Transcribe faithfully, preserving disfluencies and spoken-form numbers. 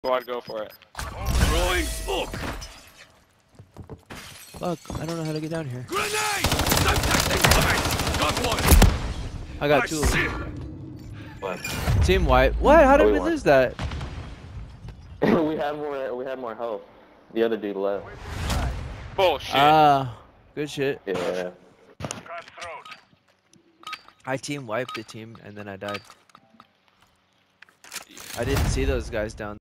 Squad, go for it. Throwing smoke. Fuck, I don't know how to get down here. Grenade! Detecting fire! Got one! I got I two of see. them. What? Team white. What? How did Oh, we we won. lose that? we had more. We had more health. The other dude left. Bullshit. Ah, good shit. Yeah. I team wiped the team and then I died. I didn't see those guys down